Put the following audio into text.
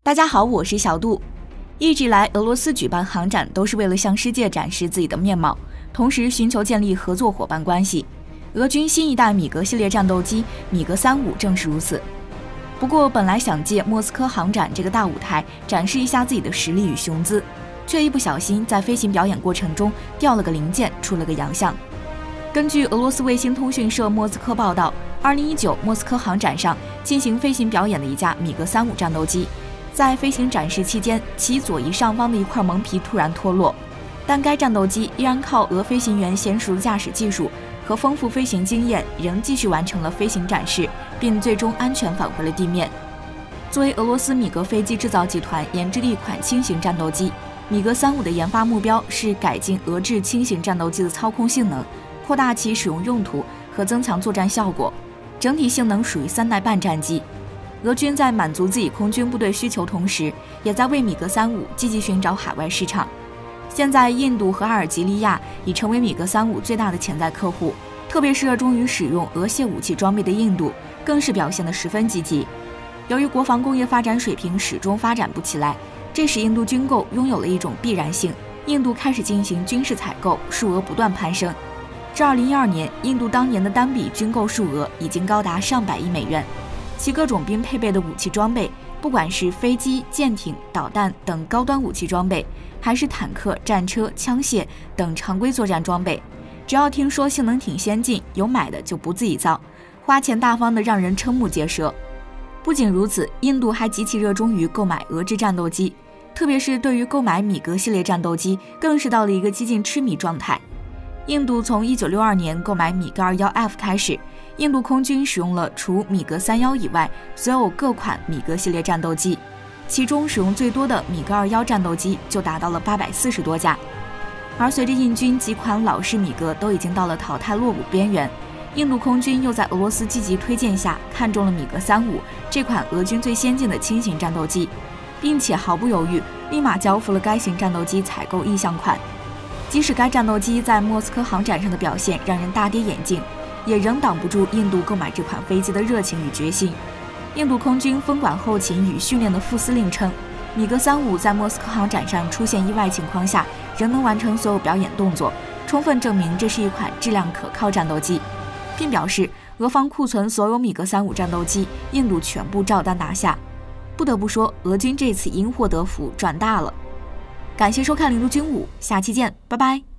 大家好，我是小杜。一直以来，俄罗斯举办航展都是为了向世界展示自己的面貌，同时寻求建立合作伙伴关系。俄军新一代米格系列战斗机米格35正是如此。不过，本来想借莫斯科航展这个大舞台展示一下自己的实力与雄姿，却一不小心在飞行表演过程中掉了个零件，出了个洋相。根据俄罗斯卫星通讯社莫斯科报道，2019莫斯科航展上进行飞行表演的一架米格35战斗机，在飞行展示期间，其左翼上方的一块蒙皮突然脱落，但该战斗机依然靠俄飞行员娴熟的驾驶技术和丰富飞行经验，仍继续完成了飞行展示，并最终安全返回了地面。作为俄罗斯米格飞机制造集团研制的一款轻型战斗机，米格35的研发目标是改进俄制轻型战斗机的操控性能，扩大其使用用途和增强作战效果，整体性能属于3代半战机。俄军在满足自己空军部队需求同时，也在为米格35积极寻找海外市场。现在，印度和阿尔及利亚已成为米格35最大的潜在客户，特别是热衷于使用俄械武器装备的印度，更是表现得十分积极。由于国防工业发展水平始终发展不起来，这使印度军购拥有了一种必然性，印度开始进行军事采购，数额不断攀升。至2012年，印度当年的单笔军购数额已经高达上百亿美元。其各种兵配备的武器装备，不管是飞机、舰艇、导弹等高端武器装备，还是坦克、战车、枪械等常规作战装备，只要听说性能挺先进，有买的就不自己造，花钱大方的让人瞠目结舌。不仅如此，印度还极其热衷于购买俄制战斗机，特别是对于购买米格系列战斗机，更是到了一个接近痴迷状态。印度从1962年购买米格21F开始，印度空军使用了除米格31以外所有各款米格系列战斗机，其中使用最多的米格21战斗机就达到了840多架。而随着印军几款老式米格都已经到了淘汰落伍边缘，印度空军又在俄罗斯积极推荐下看中了米格35这款俄军最先进的轻型战斗机，并且毫不犹豫立马交付了该型战斗机采购意向款。即使该战斗机在莫斯科航展上的表现让人大跌眼镜，也仍挡不住印度购买这款飞机的热情与决心。印度空军分管后勤与训练的副司令称，米格35在莫斯科航展上出现意外情况下，仍能完成所有表演动作，充分证明这是一款质量可靠战斗机，并表示俄方库存所有米格35战斗机，印度全部照单拿下。不得不说，俄军这次因祸得福，赚大了。感谢收看《零度军武》，下期见，拜拜。